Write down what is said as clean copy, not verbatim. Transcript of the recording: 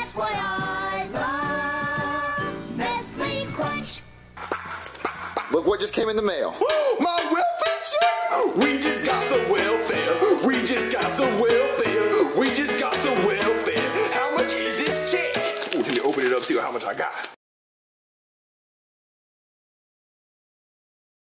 That's why I love Nestle Crunch. Look what just came in the mail. My welfare check! We just got some welfare. We just got some welfare. We just got some welfare. How much is this check? Ooh, let me open it up, see how much I got.